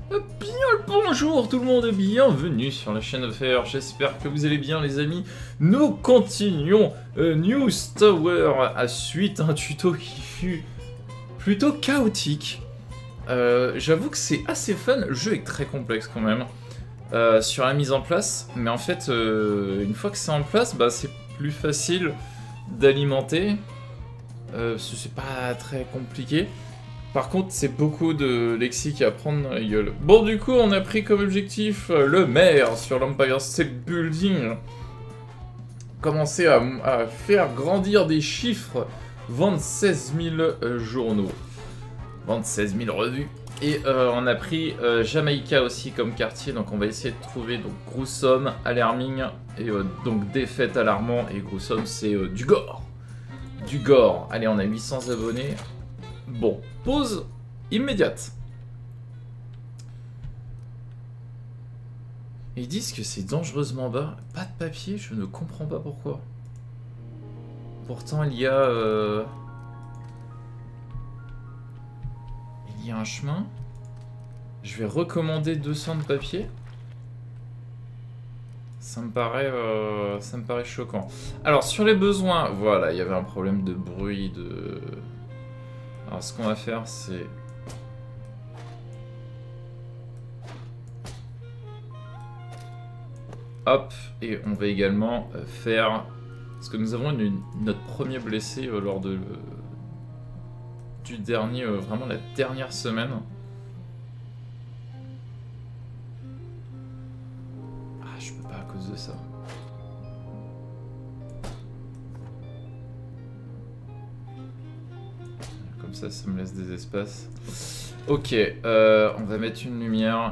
Bien le bonjour tout le monde et bienvenue sur la chaîne FR, j'espère que vous allez bien les amis. Nous continuons News Tower à suite un tuto qui fut plutôt chaotique. J'avoue que c'est assez fun, le jeu est très complexe quand même sur la mise en place, mais en fait une fois que c'est en place, bah, c'est plus facile d'alimenter, c'est pas très compliqué. Par contre, c'est beaucoup de lexique à prendre dans la gueule. Bon, du coup, on a pris comme objectif le maire sur l'Empire State Building. Commencer à faire grandir des chiffres. Vendre 16 000 journaux. Vendre 16 000 revues. Et on a pris Jamaïca aussi comme quartier. Donc on va essayer de trouver donc, Gruesome, Alarming. Et donc défaite alarmant. Et Gruesome, c'est du gore. Du gore. Allez, on a 800 abonnés. Bon, pause immédiate. Ils disent que c'est dangereusement bas. Pas de papier, je ne comprends pas pourquoi. Pourtant, il y a un chemin. Je vais recommander 200 de papier. Ça me paraît choquant. Alors, sur les besoins, voilà, il y avait un problème de bruit, de... Alors ce qu'on va faire c'est... Hop, et on va également faire... Parce que nous avons notre premier blessé lors de du dernier, vraiment la dernière semaine. Ah, je peux pas à cause de ça. Comme ça me laisse des espaces. Ok, on va mettre une lumière.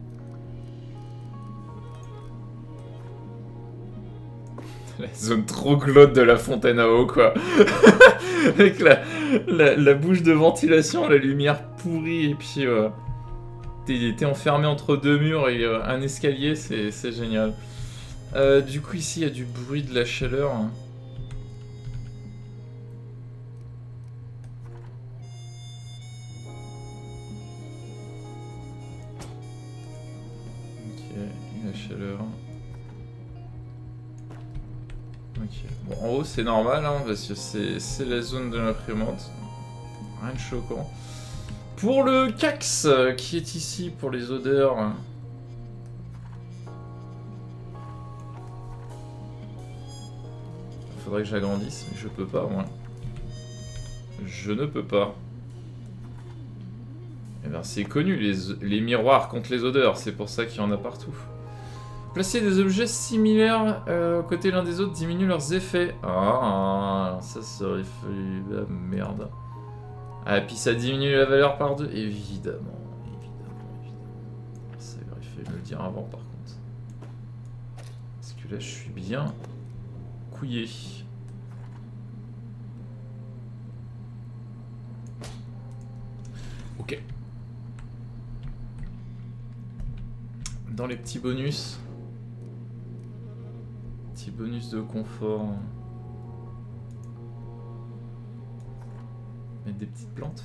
La zone trop glauque de la fontaine à eau, quoi. Avec la bouche de ventilation, la lumière pourrie, et puis t'es enfermé entre deux murs et un escalier, c'est génial. Du coup, ici, il y a du bruit, de la chaleur. La chaleur. Ok. Bon, en haut c'est normal, hein, parce que c'est la zone de l'imprimante. Rien de choquant. Pour le Cax qui est ici, pour les odeurs. Faudrait que j'agrandisse, mais je peux pas, moi. Je ne peux pas. Eh bien, c'est connu, les miroirs contre les odeurs, c'est pour ça qu'il y en a partout. Placer des objets similaires côté l'un des autres diminue leurs effets. Ah, ça serait fait la merde. Ah, et puis ça diminue la valeur par deux. Évidemment. Ça aurait fait me le dire avant, par contre. Parce que là, je suis bien couillé. Ok. Dans les petits bonus... bonus de confort. Mettre des petites plantes.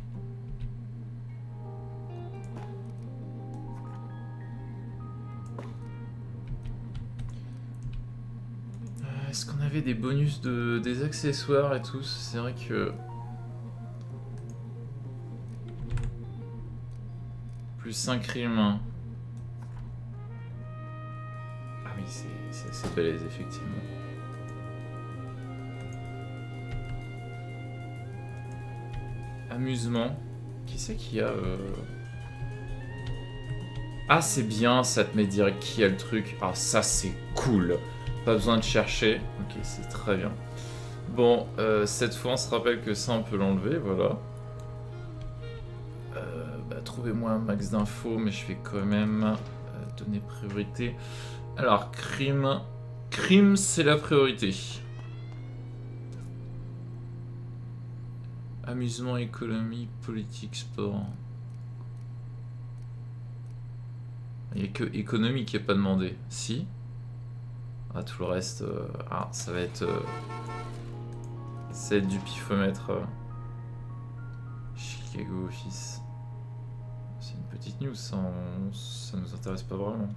Est-ce qu'on avait des bonus des accessoires et tout? C'est vrai que... Plus 5 crimes. C'est assez balèze, effectivement. Amusement. Qui c'est qui a... Ah, c'est bien, ça te met direct qui a le truc. Ah, ça, c'est cool. Pas besoin de chercher. Ok, c'est très bien. Bon, cette fois, on se rappelle que ça, on peut l'enlever, voilà. Bah, trouvez-moi un max d'infos, mais je vais quand même donner priorité... Alors, crime... Crime, c'est la priorité. Amusement, économie, politique, sport. Il n'y a que économie qui n'est pas demandé. Si. Ah, tout le reste... Ah, ça va être... Ça va être du pifomètre. Chicago Office. C'est une Petite news, ça nous intéresse pas vraiment.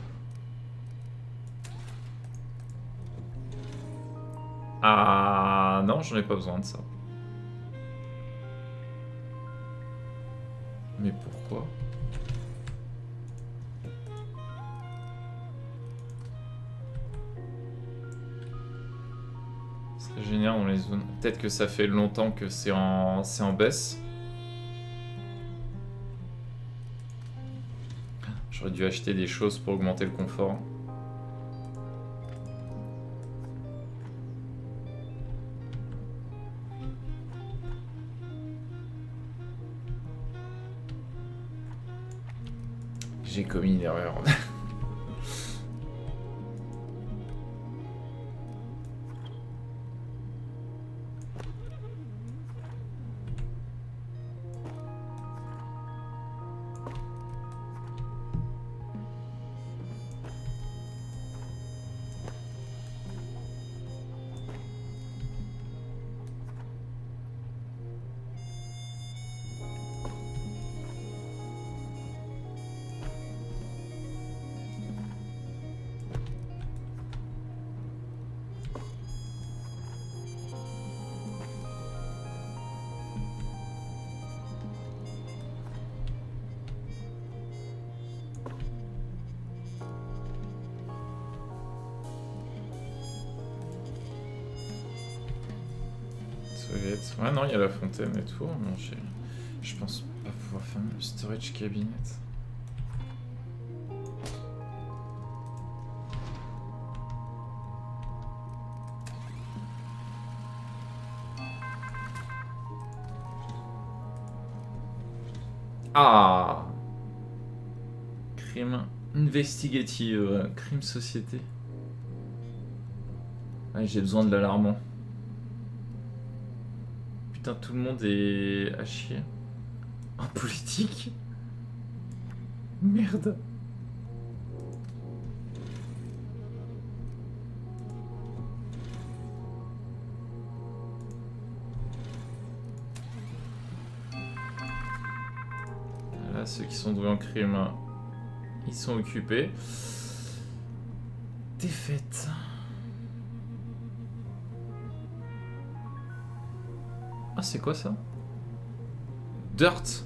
Ah non, j'en ai pas besoin de ça. Mais pourquoi? Ce serait génial dans les zones. Peut-être que ça fait longtemps que c'est en baisse. J'aurais dû acheter des choses pour augmenter le confort. J'ai commis une erreur. Ouais, non, il y a la fontaine et tout. Non, je pense pas pouvoir faire le storage cabinet. Ah! Crime investigative, crime société. Ouais, j'ai besoin de l'alarmant. Putain, tout le monde est à chier. En politique? Merde. Là, ceux qui sont doués en crime, ils sont occupés. Défaite. Ah, c'est quoi ça? Dirt.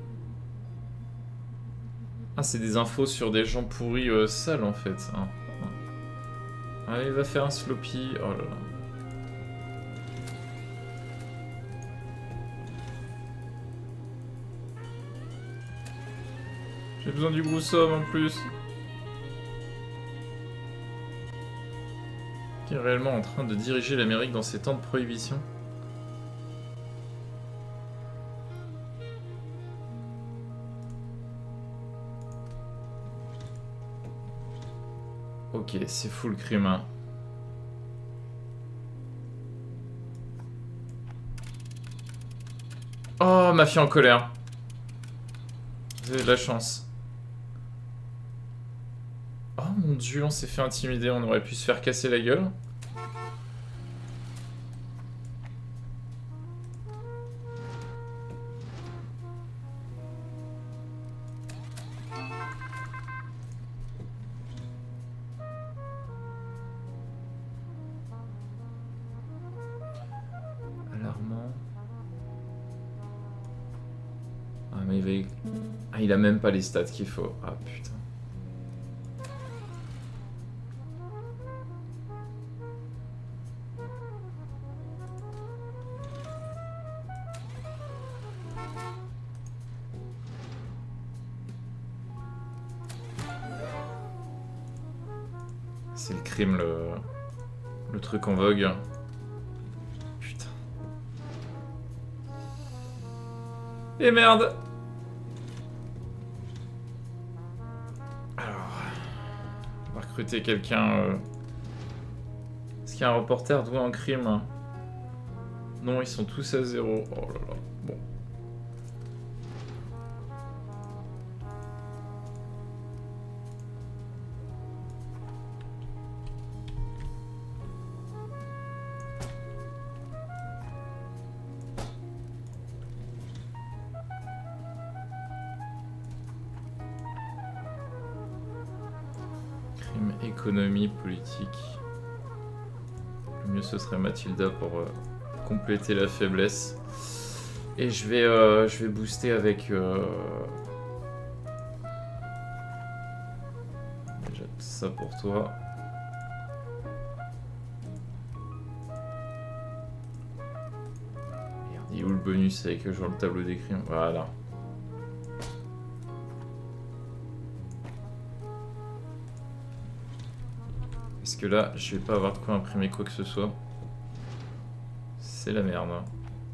Ah, c'est des infos sur des gens pourris sales en fait. Hein. Allez, va faire un sloppy. Oh là là. J'ai besoin du Groussom en plus. Qui est réellement en train de diriger l'Amérique dans ces temps de prohibition. Ok, c'est full crime. Hein. Oh, ma fille en colère. Vous avez de la chance. Oh mon dieu, on s'est fait intimider, on aurait pu se faire casser la gueule. Ah, il a même pas les stats qu'il faut. Ah putain. C'est le crime, le truc en vogue. Putain. Et merde. Recruter quelqu'un. Est-ce qu'il y a un reporter doué en crime? Non, ils sont tous à 0. Oh là là. Bon. Crime, économie, politique. Le mieux ce serait Mathilda pour compléter la faiblesse. Et je vais booster avec... Déjà ça pour toi. Merde, il est où le bonus avec genre le tableau des crimes? Voilà. Parce que là, je vais pas avoir de quoi imprimer quoi que ce soit. C'est la merde. Hein.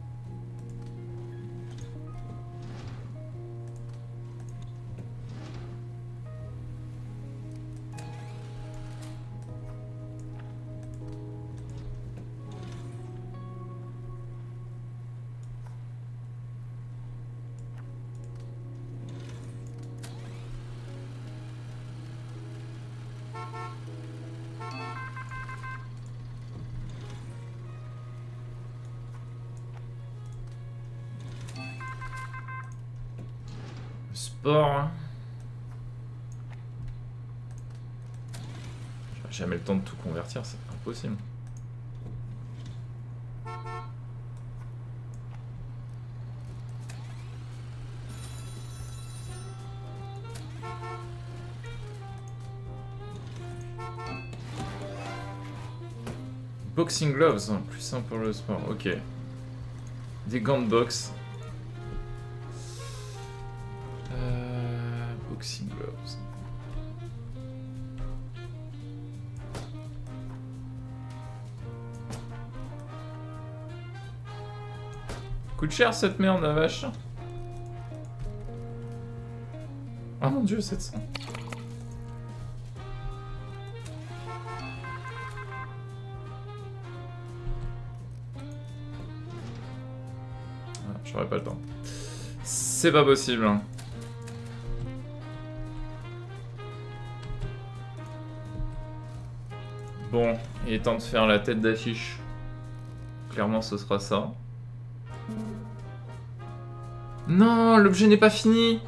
Sport. J'aurai jamais le temps de tout convertir, c'est impossible. Boxing gloves, plus simple pour le sport, ok. Des gants de boxe. Boxing gloves. Coûte cher cette merde, la vache. Ah mon dieu, 700. Ah, j'aurais pas le temps. C'est pas possible. Hein. Bon, il est temps de faire la tête d'affiche. Clairement, ce sera ça. Non, l'objet n'est pas fini.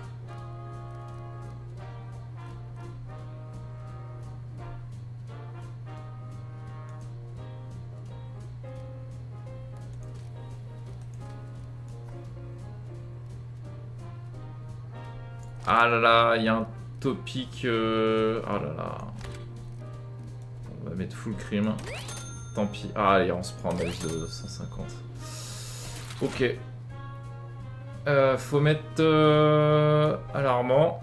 Ah là là, il y a un topic... Ah là là. On va mettre full crime. Tant pis. Ah allez, on se prend un match de 150. Ok. Faut mettre alarmant.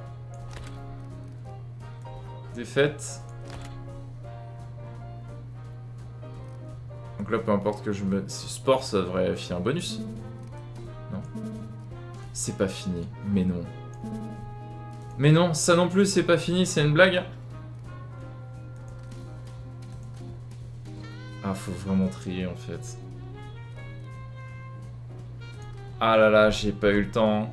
Défaite. Donc là, peu importe que je me... Sport, ça devrait filer un bonus. Non. C'est pas fini. Mais non. Mais non, ça non plus, c'est pas fini, c'est une blague. Ah, faut vraiment trier en fait. Ah là là, j'ai pas eu le temps.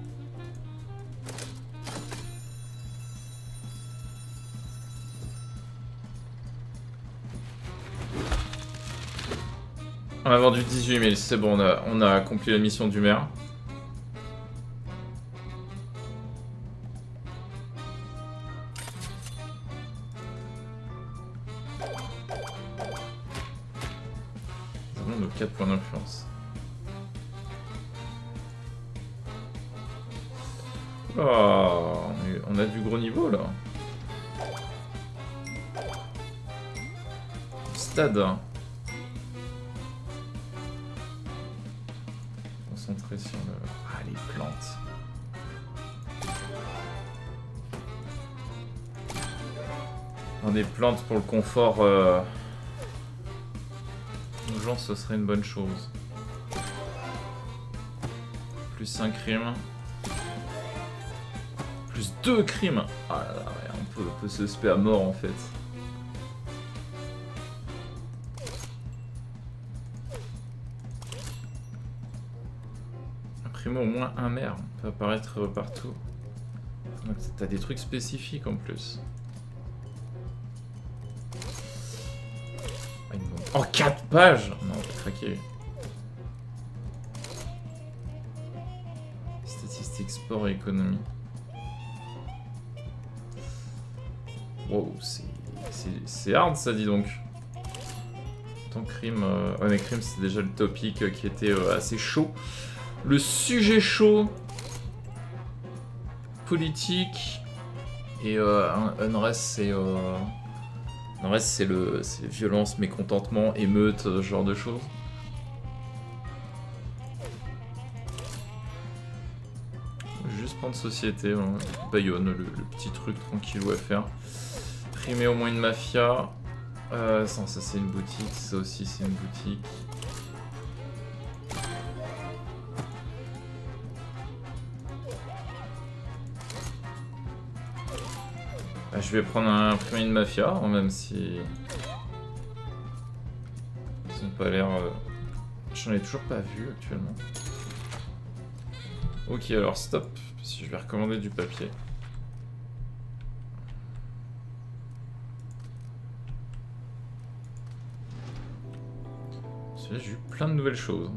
On a vendu 18 000, c'est bon, on a accompli la mission du maire. Nous avons nos 4 points d'influence. Oh, on a du gros niveau là. Stade. Concentré sur le... Ah, les plantes. Dans des plantes pour le confort nos gens, ce serait une bonne chose. Plus 5 crimes. Plus 2 crimes. Ah là là, ouais, on peut se spé à mort en fait. Imprimer au moins un maire. On peut apparaître partout. T'as des trucs spécifiques en plus. Oh, 4 pages! Non, j'ai craqué. Statistiques, sport et économie. Wow, c'est C'est hard ça, dis donc. Tant crime... Ouais mais crime c'est déjà le topic qui était assez chaud. Le sujet chaud... Politique... Et Unrest c'est... Unrest c'est les violences, mécontentement, émeutes, ce genre de choses. Juste prendre société, hein. Bayonne, le petit truc tranquillou à faire. Primer au moins une mafia. Ça c'est une boutique, ça aussi c'est une boutique. Je vais prendre un primer une mafia, hein, même si... Ils ont pas l'air... J'en ai toujours pas vu actuellement. Ok, alors stop, parce que je vais recommander du papier. Celui-là, j'ai eu plein de nouvelles choses.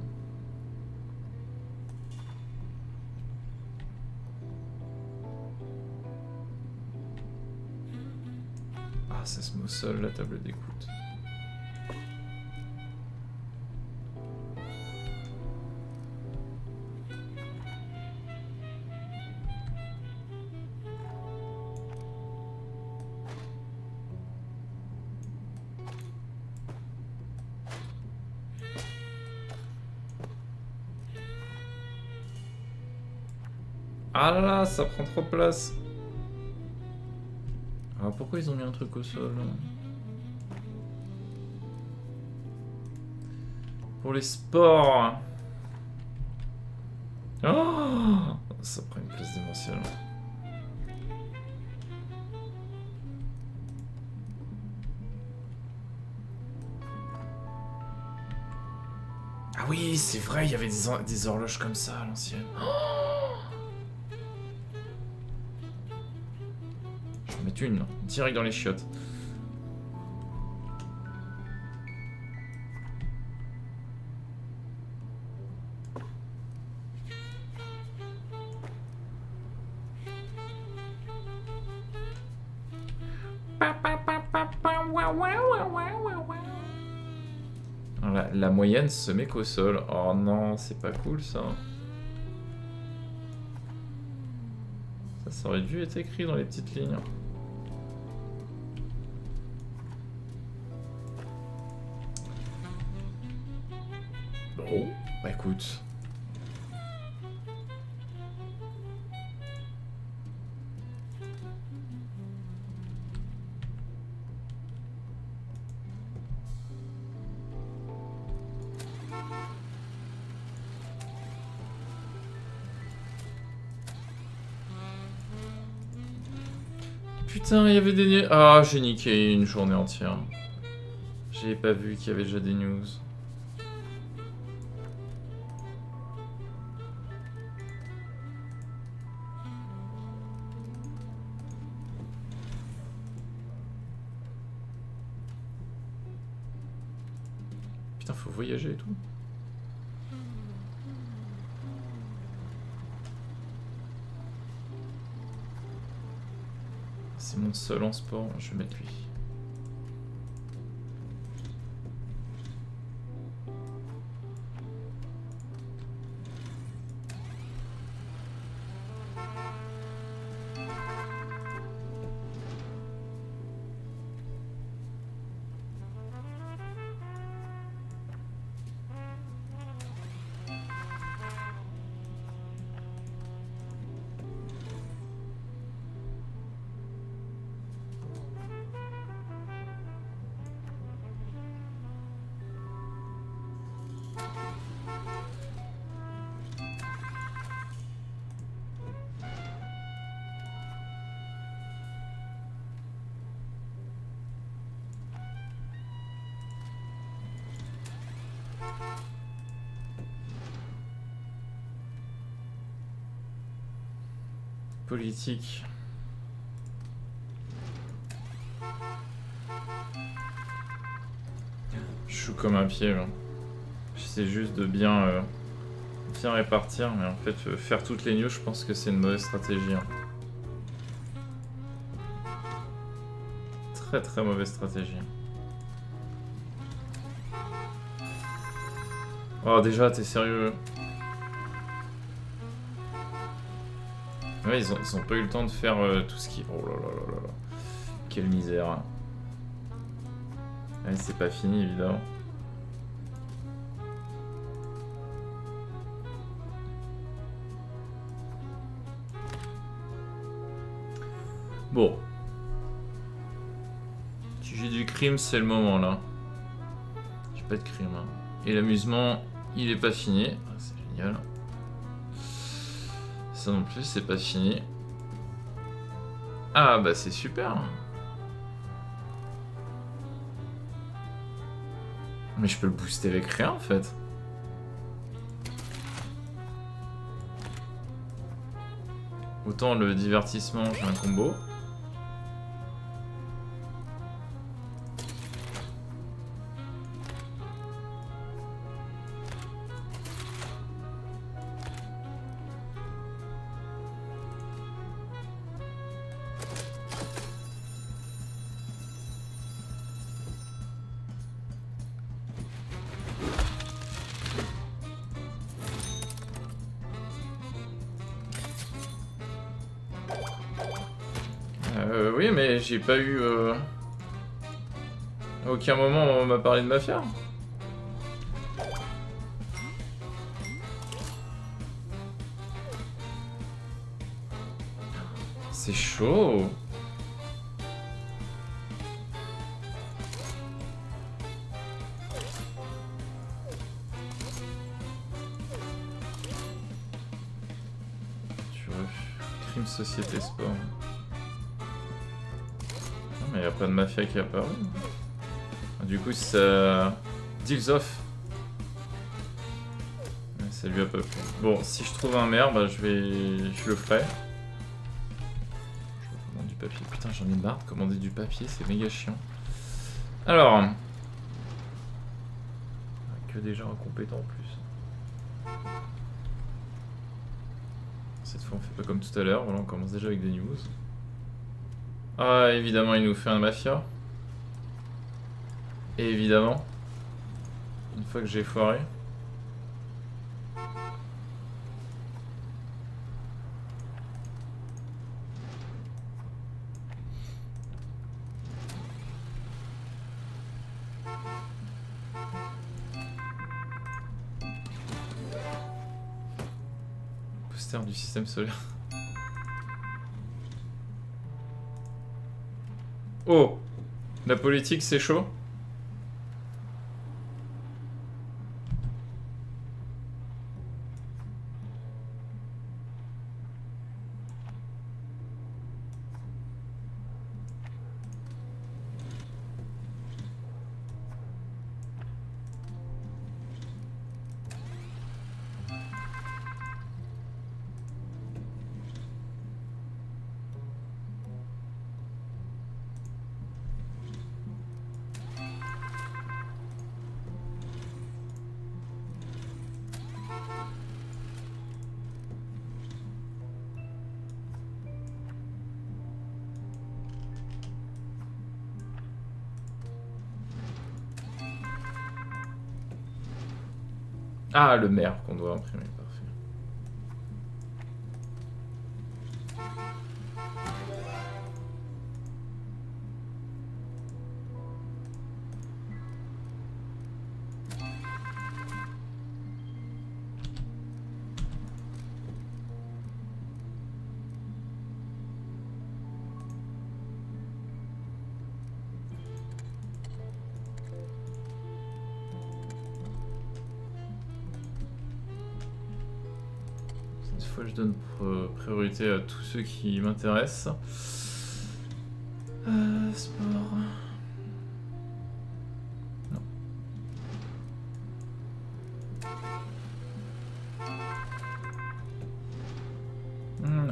Ah, ça se met au sol, la table d'écoute. Ah là là, ça prend trop de place. Alors pourquoi ils ont mis un truc au sol? Pour les sports. Oh, ça prend une place démentielle. Ah oui, c'est vrai, il y avait des horloges comme ça à l'ancienne. Je vais en mettre une, direct dans les chiottes. La moyenne se met qu'au sol. Oh non, c'est pas cool ça. Ça aurait dû être écrit dans les petites lignes. Bon, bah écoute. Putain, il y avait des news. Ah, j'ai niqué une journée entière. J'avais pas vu qu'il y avait déjà des news. Putain, faut voyager et tout. C'est mon seul en sport, je vais mettre lui. Politique. Je suis comme un pied là. J'essaie juste de bien répartir, mais en fait faire toutes les news, je pense que c'est une mauvaise stratégie. Hein. très très mauvaise stratégie. Oh déjà, t'es sérieux? Ouais, ils ont pas eu le temps de faire tout ce qui... Oh là là là là là. Quelle misère. Ouais, c'est pas fini évidemment. Bon. Si j'ai du crime, c'est le moment là. J'ai pas de crime. Hein. Et l'amusement, il est pas fini. Ah, c'est génial. Ça non plus, c'est pas fini. Ah bah c'est super. Mais je peux le booster avec rien en fait. Autant le divertissement, j'ai un combo. Oui, mais j'ai pas eu... À aucun moment on m'a parlé de mafia. C'est chaud. Crime Société Sport. Non mais y a pas de mafia qui apparaît. Du coup ça... Deals off. Ça lui a pas plu. Bon, si je trouve un maire, bah je le ferai. Je commande du papier. Putain, j'en ai marre de commander du papier, c'est méga chiant. Alors... Que des gens incompétents en plus. Cette fois on fait pas comme tout à l'heure, voilà, on commence déjà avec des news. Ah, évidemment il nous fait un mafia. Et évidemment, une fois que j'ai foiré. Poster du système solaire. Oh, la politique c'est chaud. Ah, le maire qu'on doit imprimer, parfait. Cette fois, je donne priorité à tous ceux qui m'intéressent. Sport. Non. Non.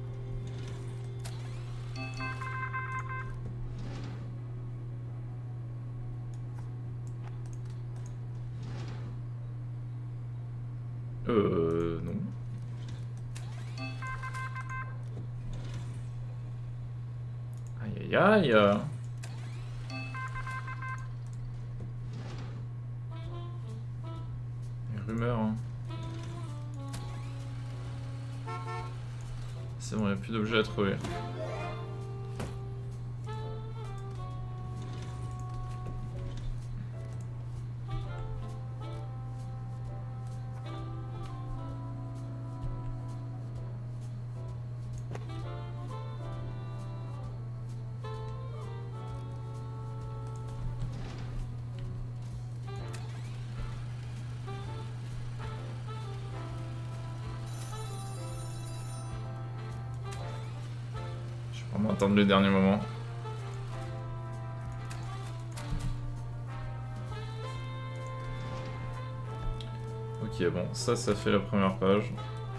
Non. Aïe aïe aïe. plus d'objets à trouver. On va attendre le dernier moment. Ok, bon, ça fait la première page.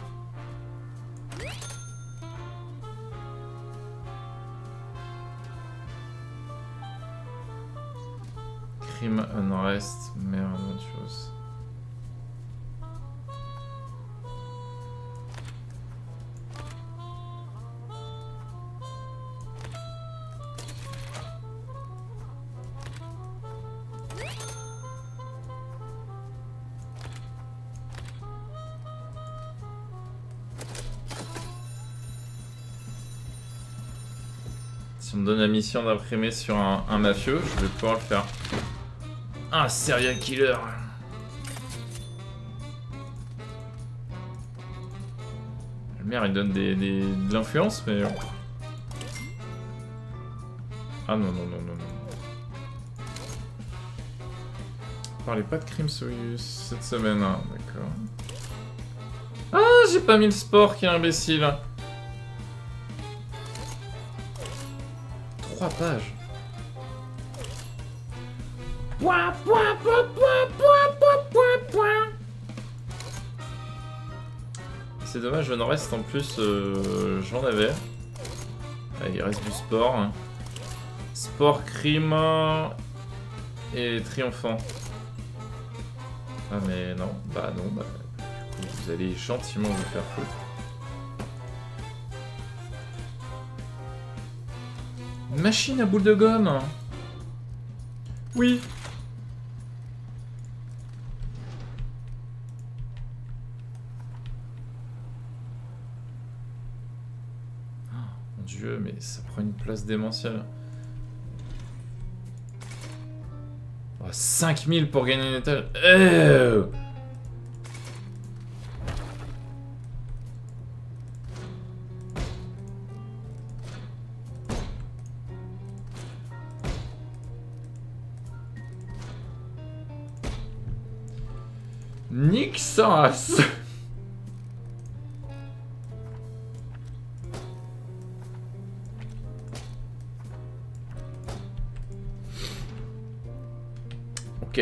Crime Unrest, Mère Adventures. Si on me donne la mission d'imprimer sur un mafieux, je vais pouvoir le faire. Un serial killer. Le maire il donne de l'influence, mais... Ah non, non, non, non, non. Parlez pas de crime cette semaine, hein. D'accord. Ah, j'ai pas mis le sport, qui est imbécile. 3 pages. Point, point, point, point, point, point, point, point. C'est dommage, je n'en reste en plus, j'en avais. Ah, il reste du sport. Hein. Sport, crime et triomphant. Ah mais non, bah non, bah du coup, vous allez gentiment vous faire foutre. Machine à boule de gomme. Oui. Oh, mon dieu, mais ça prend une place démentielle. Oh, 5000 pour gagner une étage. Nique sa race. Ok.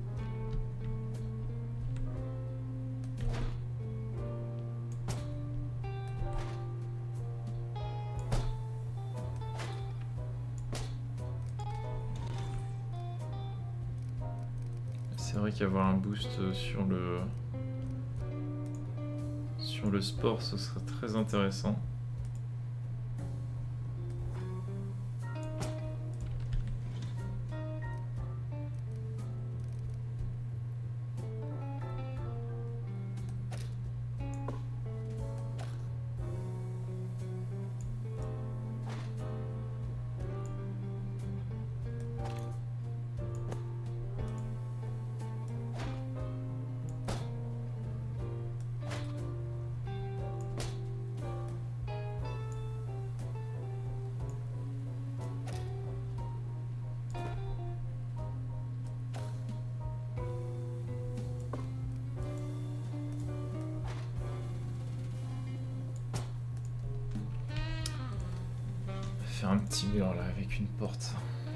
C'est vrai qu'avoir un boost sur le sport, ce serait très intéressant. Faire un petit mur là avec une porte.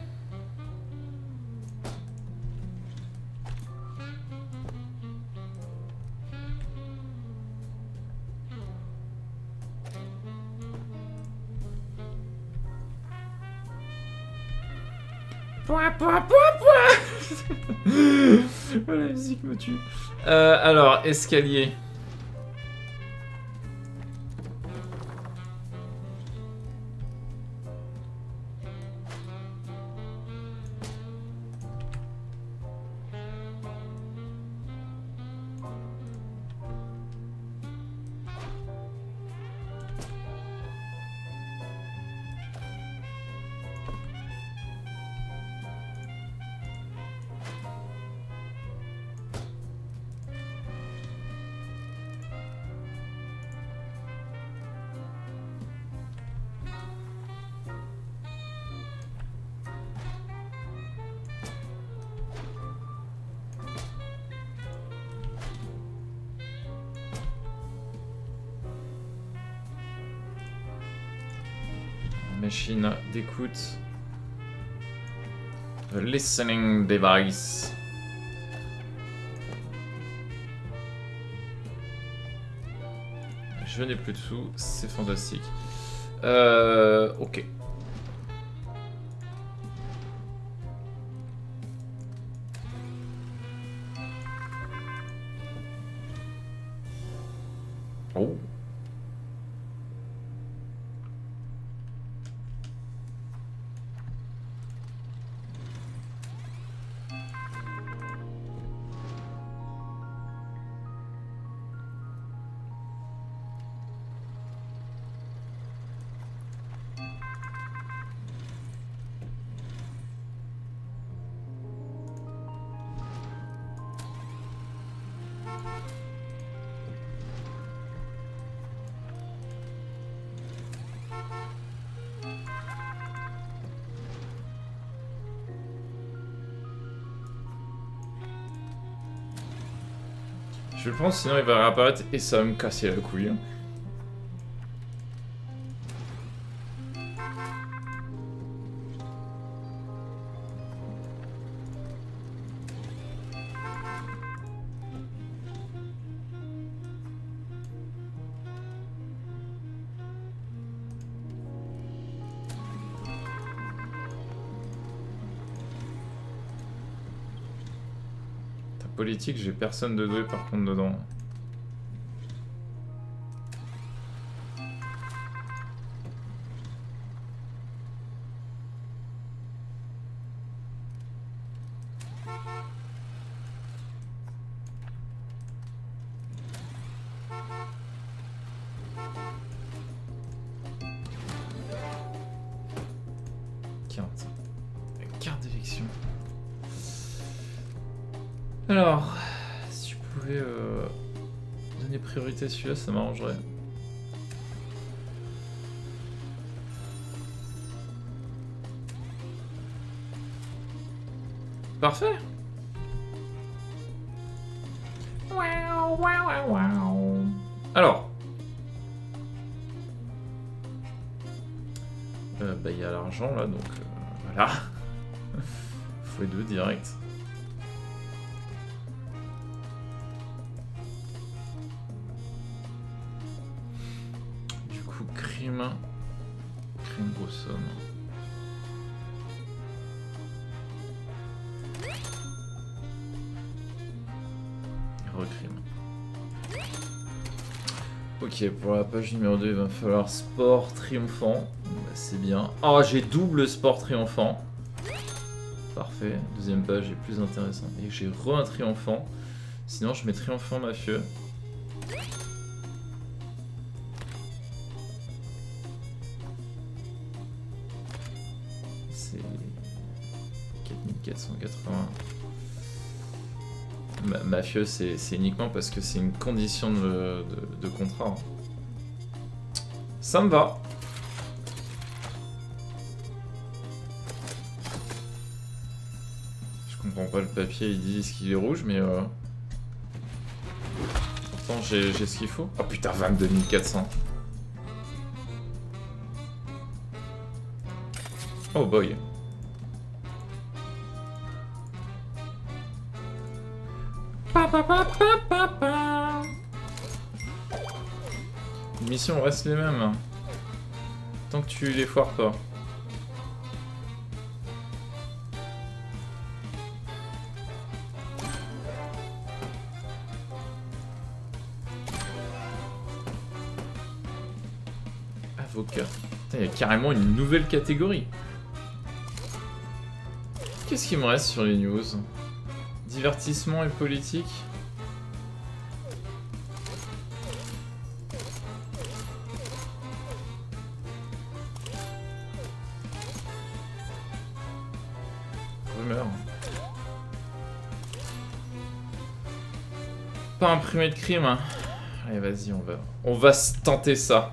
Point, point, point, point. La musique me tue. Alors, escalier. Machine d'écoute. The listening device. Je n'ai plus de sous, c'est fantastique. Ok. Oh. Je le pense, sinon il va réapparaître et ça va me casser la couille. Politique, j'ai personne de doué par contre dedans. Carte d'élection. Alors, si tu pouvais donner priorité à celui-là, ça m'arrangerait. Parfait. Alors. Bah il y a l'argent là, donc voilà. x2 direct. Crime grosse somme. Recrime. Ok, pour la page numéro 2, il va falloir sport triomphant. Bah, c'est bien. Oh, j'ai double sport triomphant. Parfait. Deuxième page est plus intéressant. Et j'ai un triomphant. Sinon, je mets triomphant mafieux. C'est 4480. Mafieux, c'est uniquement parce que c'est une condition de contrat. Hein. Ça me va. Je comprends pas le papier, ils disent qu'il est rouge, mais pourtant j'ai ce qu'il faut. Oh putain, 22 400. Oh boy. Les missions restent les mêmes. Tant que tu les foires pas. Avocat. Il y a carrément une nouvelle catégorie. Qu'est-ce qu'il me reste sur les news? Divertissement et politique. Rumeur. Pas imprimé de crime. Hein. Allez, vas-y, on va se tenter ça.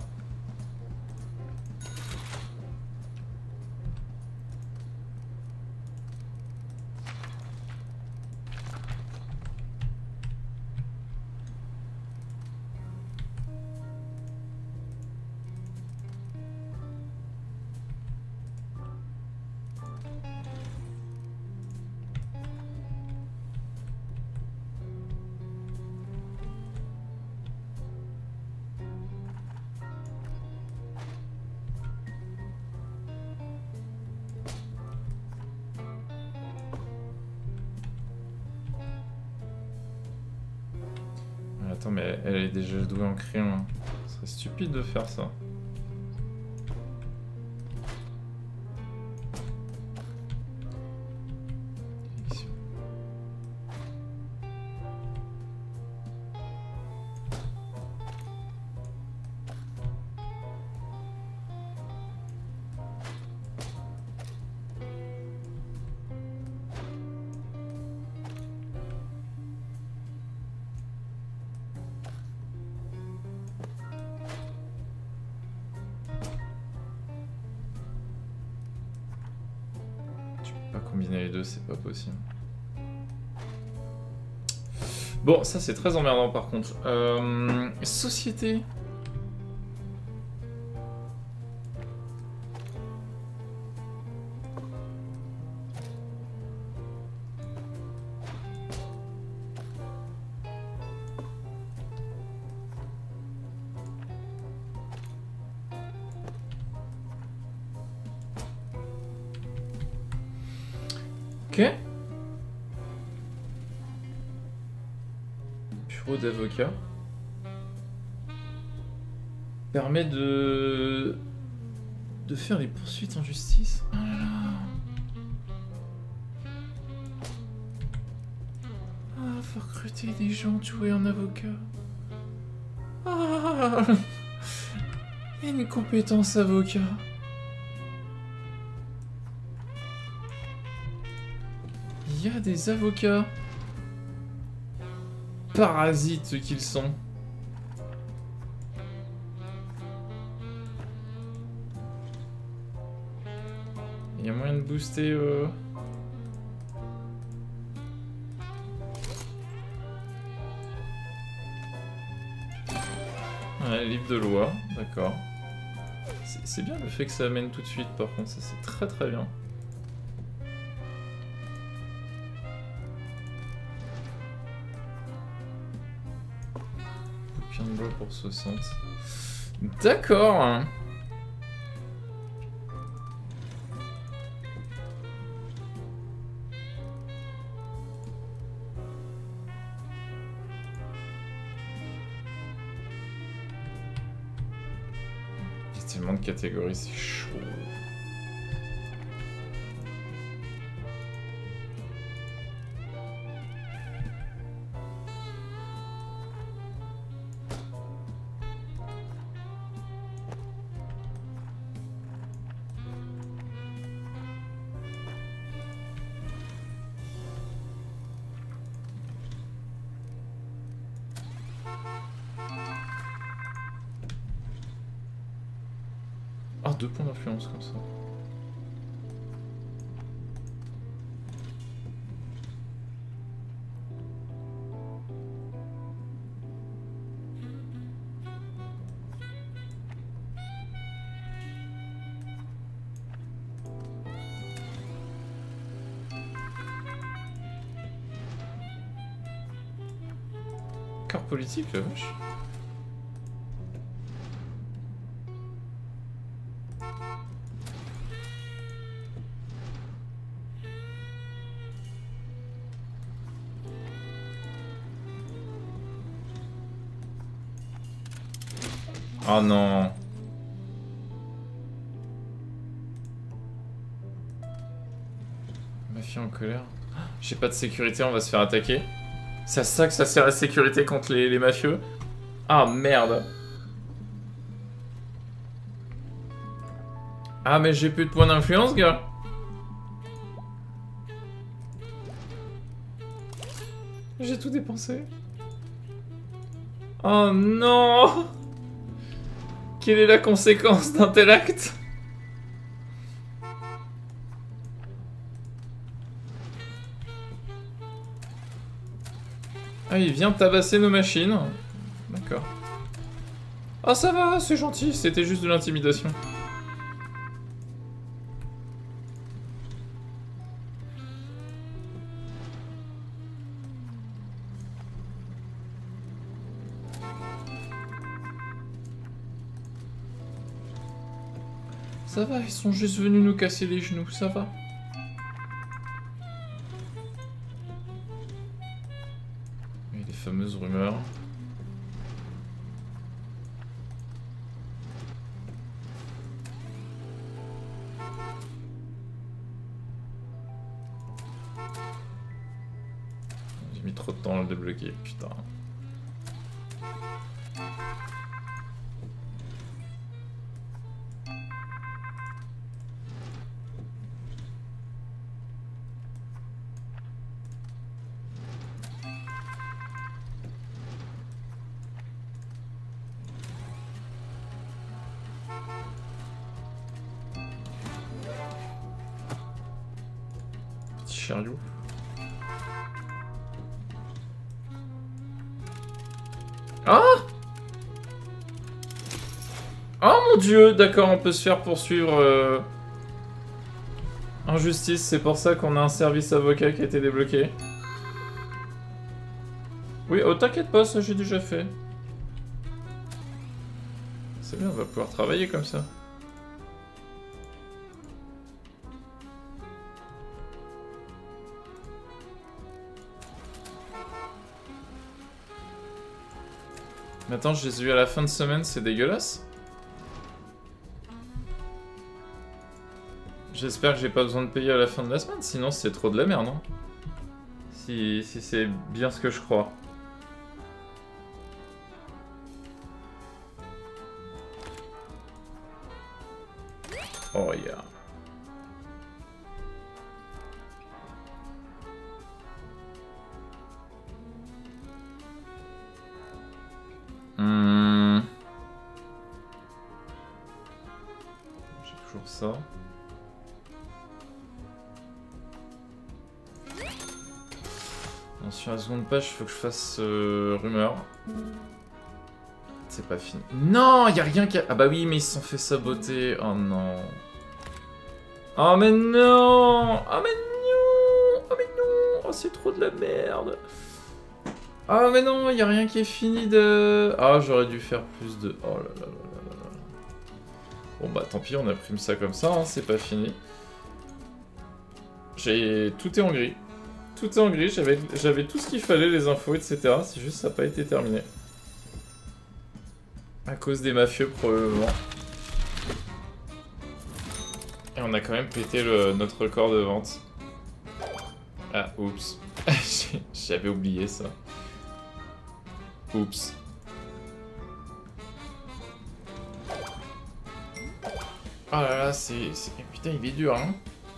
Attends, mais elle est déjà douée en crime. Ce serait stupide de faire ça. Combiner les deux, c'est pas possible. Bon, ça c'est très emmerdant par contre. Société. Ok. Bureau d'avocat. Permet de faire les poursuites en justice. Oh là là. Ah, faut recruter des gens doués en avocat. Ah, une compétence avocat. Il y a des avocats. Parasites qu'ils sont. Il y a moyen de booster... Ouais, livre de loi, d'accord. C'est bien le fait que ça amène tout de suite, par contre, ça c'est très très bien. Bouquin de loi pour 60. D'accord. Tellement de catégories, c'est chaud. Ah, 2 points d'influence comme ça. Corps politique, la vache. Oh non. Ma fille en colère. J'ai pas de sécurité, on va se faire attaquer. C'est à ça que ça sert la sécurité contre les mafieux. Ah merde. Ah mais j'ai plus de points d'influence, gars. J'ai tout dépensé. Oh non. Quelle est la conséquence d'un tel acte? Ah, il vient tabasser nos machines. D'accord. Ah, ça va, c'est gentil, c'était juste de l'intimidation. Ça va, ils sont juste venus nous casser les genoux, ça va. Et les fameuses rumeurs. J'ai mis trop de temps à le débloquer, putain. Chariot. Ah! Oh mon dieu, d'accord, on peut se faire poursuivre en justice, c'est pour ça qu'on a un service avocat qui a été débloqué. Oui, oh t'inquiète pas, ça j'ai déjà fait. C'est bien, on va pouvoir travailler comme ça. Mais attends, je les ai eu à la fin de semaine, c'est dégueulasse. J'espère que j'ai pas besoin de payer à la fin de la semaine, sinon c'est trop de la merde, hein. Si c'est bien ce que je crois. Oh, yeah. J'ai toujours ça. Non, sur la seconde page, il faut que je fasse rumeur. C'est pas fini. Non, y a rien qui a... Ah bah oui, mais ils se sont fait saboter. Oh non. Oh mais non. Oh mais non. Oh mais non. Oh c'est trop de la merde. Oh mais non, y a rien qui est fini de... Ah, j'aurais dû faire plus de... Oh là là là là là là. Bon bah tant pis, on imprime ça comme ça, hein, c'est pas fini. Tout est en gris. Tout est en gris, j'avais tout ce qu'il fallait, les infos, etc. C'est juste ça n'a pas été terminé. À cause des mafieux, probablement. Et on a quand même pété notre record de vente. Ah, oups. J'avais oublié ça. Oups. Oh là là, putain, il est dur, hein.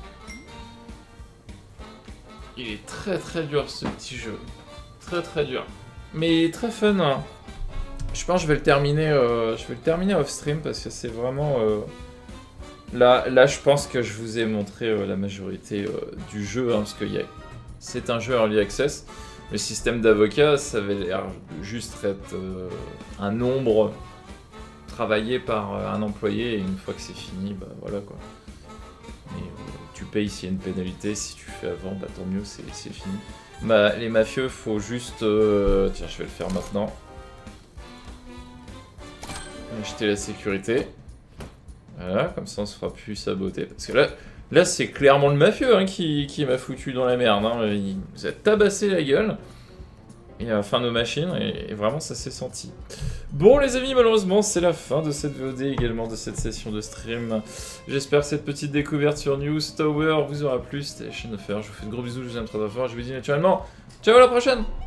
Il est très très dur, ce petit jeu. Très très dur. Mais très fun, hein. Je pense que je vais le terminer off stream parce que c'est vraiment... Là, je pense que je vous ai montré la majorité du jeu, hein, parce que c'est un jeu early access. Le système d'avocat, ça avait l'air de juste être un nombre travaillé par un employé, et une fois que c'est fini, bah voilà quoi. Mais tu payes s'il y a une pénalité, si tu fais avant, bah tant mieux, c'est fini. Bah, les mafieux, faut juste... Tiens, je vais le faire maintenant. Acheter la sécurité. Voilà, comme ça on se fera plus saboter. Parce que là c'est clairement le mafieux, hein, qui m'a foutu dans la merde. Hein. Il nous a tabassé la gueule. Et enfin nos machines, et vraiment ça s'est senti. Bon les amis, malheureusement c'est la fin de cette VOD, également de cette session de stream. J'espère que cette petite découverte sur News Tower vous aura plu. C'était la chaîne de fer, je vous fais de gros bisous, je vous aime très fort. Je vous dis naturellement, ciao, à la prochaine!